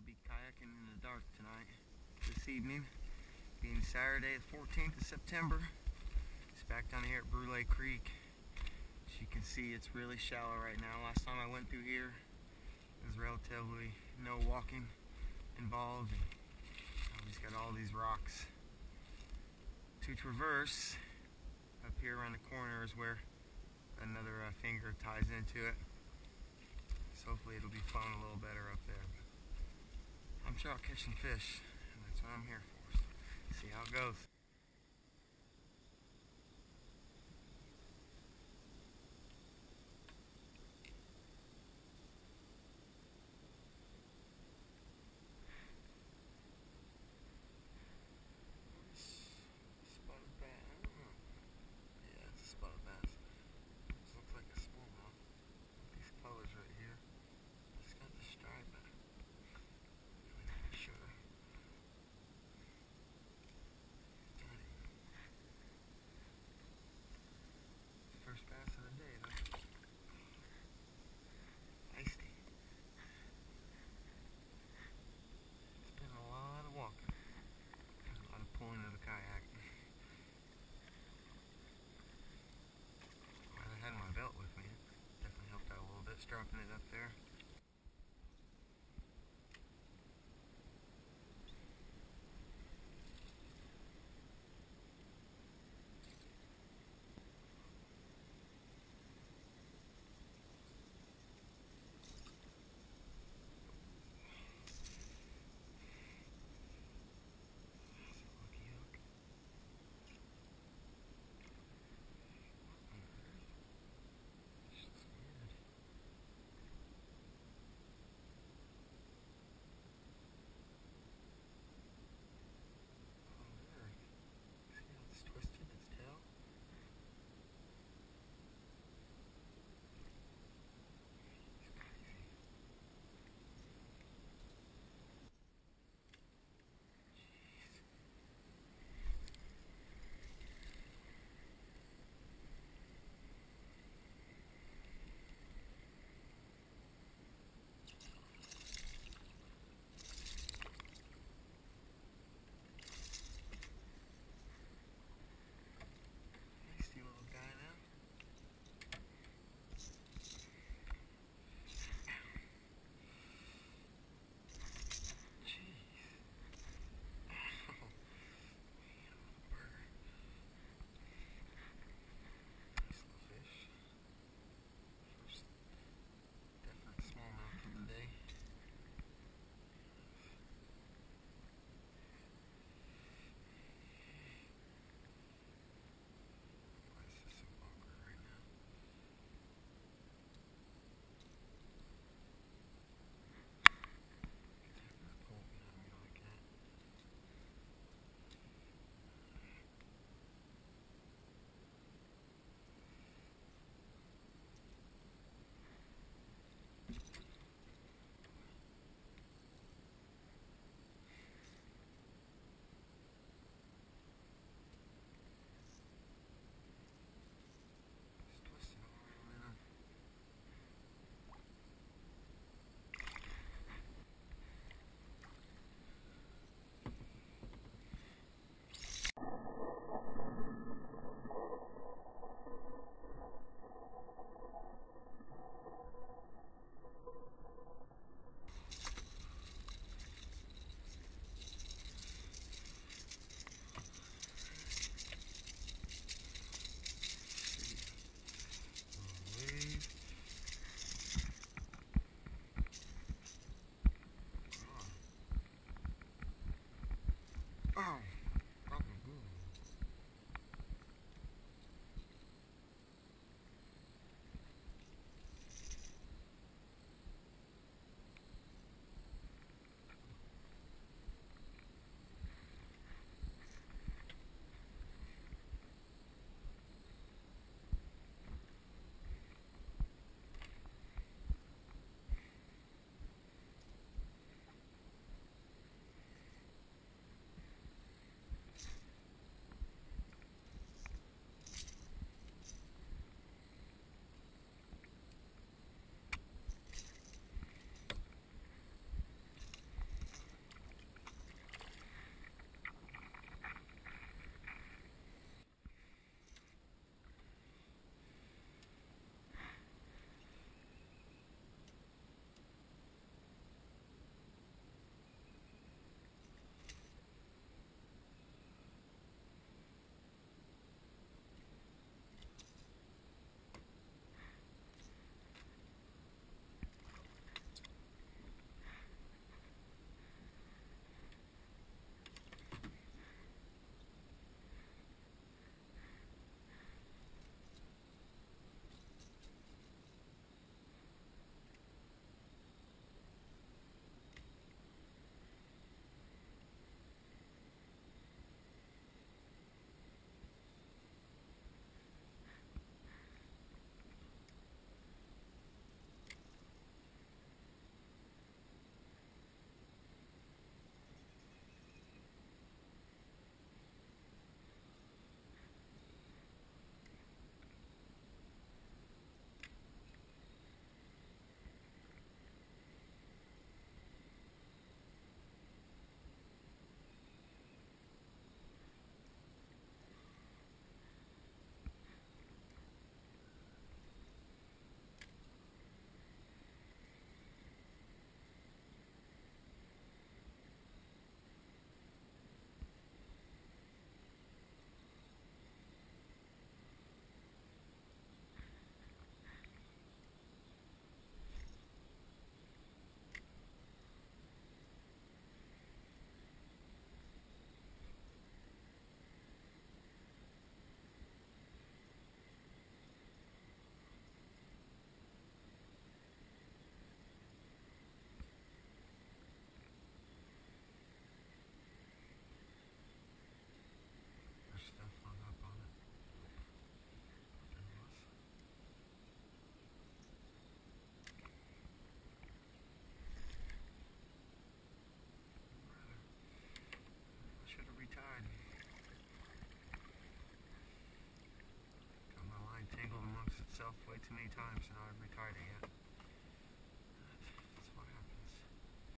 be kayaking in the dark tonight, this evening, being Saturday the 14th of September. It's back down here at Brouilletts Creek. As you can see, it's really shallow right now. Last time I went through here, there's relatively no walking involved, and we just got all these rocks to traverse. Up here around the corner is where another finger ties into it. So hopefully it'll be flowing a little better up there. I'm sure I'll catch some fish, and that's what I'm here for. So see how it goes. Spotted bass. Yeah, it's a spotted bass. This looks like a smallmouth. These colors right here. It's got the stripe. Sure. First bass of the day, though. Feisty. It's been a lot of walking. A lot of pulling of the kayak. I had my belt with me. It definitely helped out a little bit, strapping it up there. off way too many times, so now I've retired it yet.